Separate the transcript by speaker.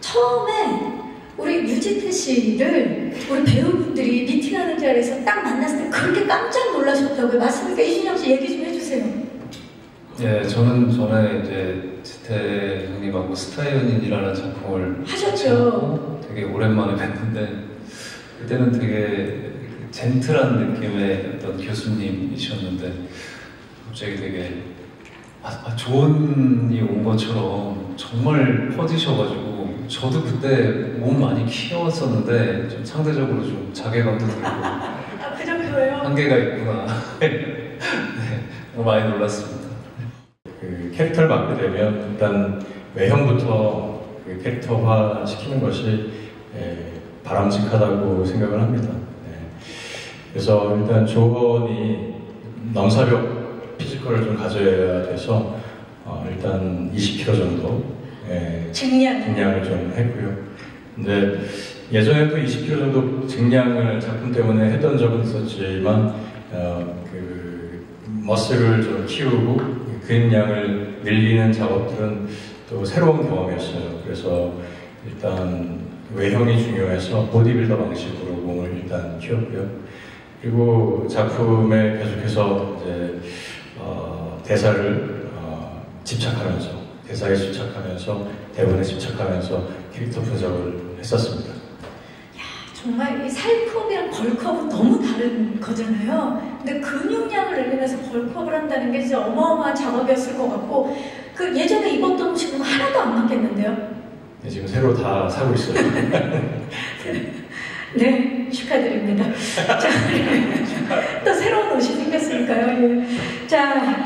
Speaker 1: 처음에 우리 유지태 씨를 우리 배우분들이 미팅하는 자리에서 딱 만났을 때 그렇게 깜짝 놀라셨다고요. 맞습니까? 이준영 씨 얘기 좀 해주세요.
Speaker 2: 예, 저는 전에 이제 지태 형님하고 스타의 연인이라는 작품을
Speaker 1: 하셨죠.
Speaker 2: 되게 오랜만에 뵀는데 그때는 되게 젠틀한 느낌의 어떤 교수님이셨는데 갑자기 되게 조언이 온 것처럼 정말 퍼지셔가지고 저도 그때 몸 많이 키웠었는데 좀 상대적으로 좀 자괴감도 들고
Speaker 1: 그 정도예요?
Speaker 2: 한계가 있구나. 네, 많이 놀랐습니다.
Speaker 3: 그 캐릭터를 맡게 되면 일단 외형부터 그 캐릭터화 시키는 것이 바람직하다고 생각을 합니다. 그래서 일단 조언이 넘사벽 피지컬을 좀 가져야 돼서 일단 20kg 정도 증량을 좀 했고요. 근데 예전에도 20kg 정도 증량을 작품 때문에 했던 적은 있었지만 그 머슬을 좀 키우고 근육량을 늘리는 작업들은 또 새로운 경험이었어요. 그래서 일단 외형이 중요해서 보디빌더 방식으로 몸을 일단 키웠고요. 그리고 작품에 계속해서 이제 대사를 집착하면서 대사에 집착하면서 대본에 집착하면서 캐릭터 분석을 했었습니다.
Speaker 1: 야, 정말 이 살컵이랑 벌컵은 너무 다른 거잖아요. 근데 근육량을 늘리면서 벌컵을 한다는 게 진짜 어마어마한 작업이었을 것 같고 그 예전에 입었던 옷이 그럼 하나도 안 맞겠는데요?
Speaker 3: 네, 지금 새로 다 사고 있어요.
Speaker 1: 네, 축하드립니다. 자, 또 새로운 옷이 생겼으니까요. 자.